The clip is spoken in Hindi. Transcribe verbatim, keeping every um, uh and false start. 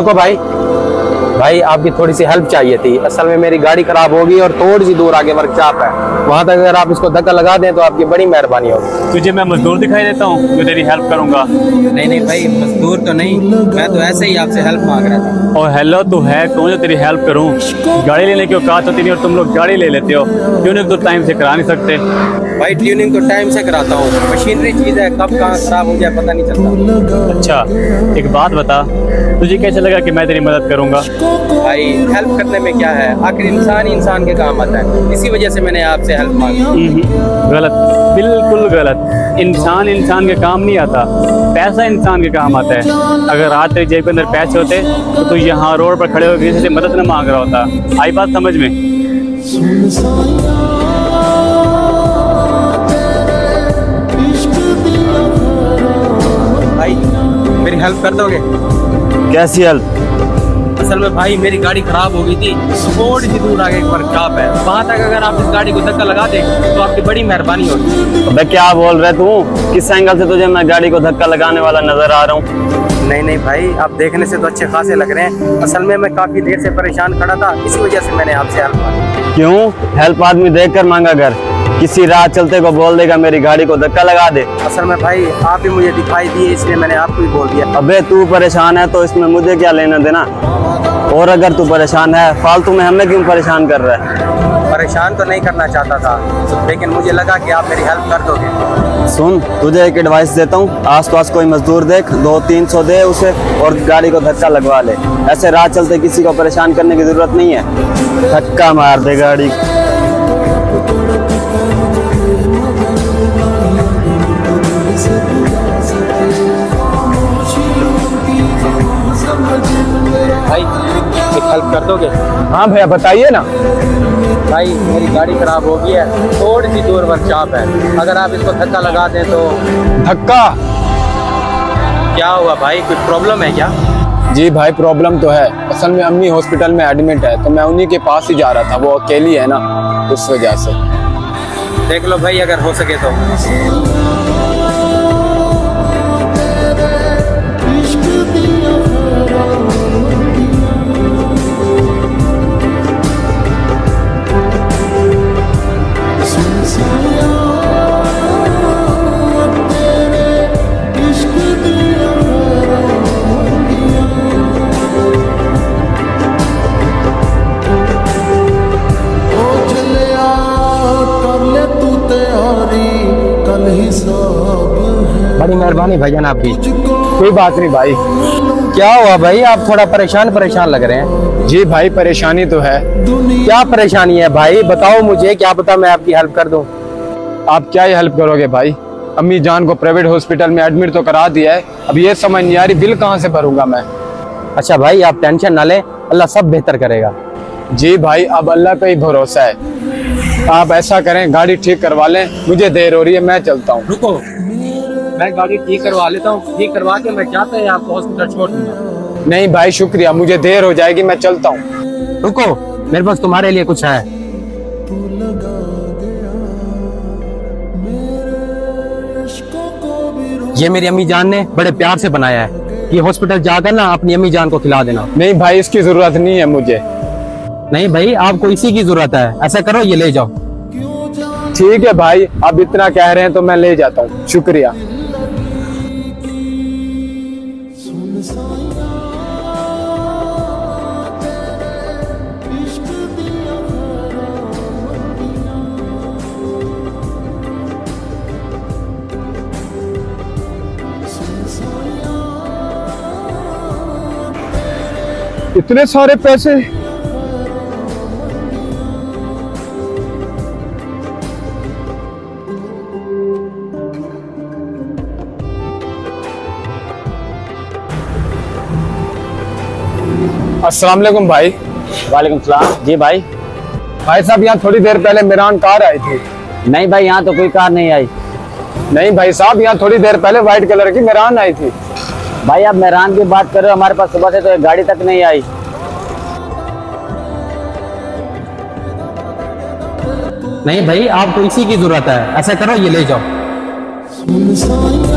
रुको भाई, भाई आपकी थोड़ी सी हेल्प चाहिए थी। असल में मेरी गाड़ी खराब होगी और थोड़ी सी दूर आगे वर्कशॉप है, वहां तक अगर आप इसको धक्का लगा दें तो आपकी बड़ी मेहरबानी होगी। तुझे मैं मजदूर दिखाई देता हूँ जो तेरी हेल्प करूंगा? नहीं नहीं भाई, मजदूर तो नहीं, मैं तो ऐसे ही आपसे हेल्प मांग रहा था। और हेलो, तू है कौन जो तेरी हेल्प करूँ? गाड़ी लेने की औकात होती नहीं और तुम लोग गाड़ी ले लेते हो। ट्यूनिंग तो टाइम से करा नहीं सकते। भाई ट्यूनिंग तो टाइम से कराता हूँ, मशीनरी चीज है, कब कहाँ खराब हो जाए पता नहीं चलता। अच्छा, एक बात बता, तुझे कैसे लगा कि मैं तेरी मदद करूंगा? भाई हेल्प करने में क्या है, आखिर इंसान ही इंसान के काम आता है, इसी वजह से मैंने आपसे हेल्प मांगी। गलत, बिल्कुल गलत। इंसान इंसान के काम नहीं आता, पैसा इंसान के काम आता है। अगर आज तेरी जेब के अंदर पैसे होते तो तू यहाँ रोड पर खड़े होकर किसी से मदद न मांग रहा होता। आई बात समझ में? भाई मेरी हेल्प कर दोगे? कैसी हेल्प? असल में भाई मेरी गाड़ी खराब हो गई थी, थोड़ी सी दूर आगे एक वर्कशॉप है, वहाँ तक अगर आप इस गाड़ी को धक्का लगा दें तो आपकी बड़ी मेहरबानी होगी। अबे क्या बोल रहे तू? किस एंगल से तुझे मैं गाड़ी को धक्का लगाने वाला नजर आ रहा हूँ? नहीं नहीं भाई, आप देखने से तो अच्छे खासे लग रहे हैं। असल में मैं काफी देर से परेशान खड़ा था, इसी वजह से मैंने आपसे हेल्प मांगी। क्यों? हेल्प आदमी देख कर मांगा कर, किसी राह चलते को बोल देगा मेरी गाड़ी को धक्का लगा दे। असल में भाई आप ही मुझे दिखाई दिए, इसलिए मैंने आपको ही बोल दिया। अबे तू परेशान है तो इसमें मुझे क्या लेना देना? और अगर तू परेशान है, फालतू में हमें क्यों परेशान कर रहा है? परेशान तो नहीं करना चाहता था, लेकिन मुझे लगा कि आप मेरी हेल्प कर दोगे। सुन, तुझे एक एडवाइस देता हूँ, आस पास कोई मजदूर देख, दो तीन सौ दे उसे और गाड़ी को धक्का लगवा ले। ऐसे राह चलते किसी को परेशान करने की जरूरत नहीं है, धक्का मार दे गाड़ी। भाई एक हेल्प कर दोगे? हाँ भैया बताइए ना। भाई मेरी गाड़ी खराब हो गई है, थोड़ी सी दूर वर्कशॉप है, अगर आप इसको धक्का लगा दें तो। धक्का? क्या हुआ भाई, कुछ प्रॉब्लम है क्या? जी भाई प्रॉब्लम तो है, असल में अम्मी हॉस्पिटल में एडमिट है, तो मैं उन्हीं के पास ही जा रहा था, वो अकेली है ना, उस वजह से। देख लो भाई अगर हो सके तो। बड़ी मेहरबानी भाईजान आपकी। कोई बात नहीं भाई। क्या हुआ भाई, आप थोड़ा परेशान परेशान लग रहे हैं। जी भाई परेशानी तो है। क्या परेशानी है भाई, बताओ मुझे, क्या पता मैं आपकी हेल्प कर दूं। आप क्या ही हेल्प करोगे भाई, अम्मी जान को प्राइवेट हॉस्पिटल में एडमिट तो करा दिया है, अब ये समझ नहीं आ रही बिल कहाँ से भरूंगा मैं। अच्छा भाई आप टेंशन ना लें, अल्लाह सब बेहतर करेगा। जी भाई अब अल्लाह का ही भरोसा है, आप ऐसा करें गाड़ी ठीक करवा लें, मुझे देर हो रही है, मैं चलता हूँ। रुको, मैं गाड़ी ठीक करवा लेता हूँ, ठीक करवा के मैं चाहता है आपको हॉस्पिटल छोड़ दूंगा। नहीं भाई शुक्रिया, मुझे देर हो जाएगी, मैं चलता हूँ। रुको, मेरे पास तुम्हारे लिए कुछ है। ये मेरी अम्मी जान ने बड़े प्यार से बनाया है, ये हॉस्पिटल जाकर ना अपनी अम्मी जान को खिला देना। नहीं भाई इसकी जरूरत नहीं है मुझे। नहीं भाई आपको इसी की जरूरत है, ऐसा करो ये ले जाओ। ठीक है भाई, आप इतना कह रहे हैं तो मैं ले जाता हूँ, शुक्रिया। इतने सारे पैसे? अस्सलाम वालेकुम भाई। वालेकुम सलाम। जी भाई। भाई साहब यहाँ थोड़ी देर पहले मेरान कार आई थी। नहीं भाई यहाँ तो कोई कार नहीं आई। नहीं भाई साहब यहाँ थोड़ी देर पहले व्हाइट कलर की मेरान आई थी। भाई आप मेरान की बात कर रहे हो, हमारे पास सुबह से तो एक गाड़ी तक नहीं आई। नहीं भाई आपको इसी की जरूरत है, ऐसा करो ये ले जाओ।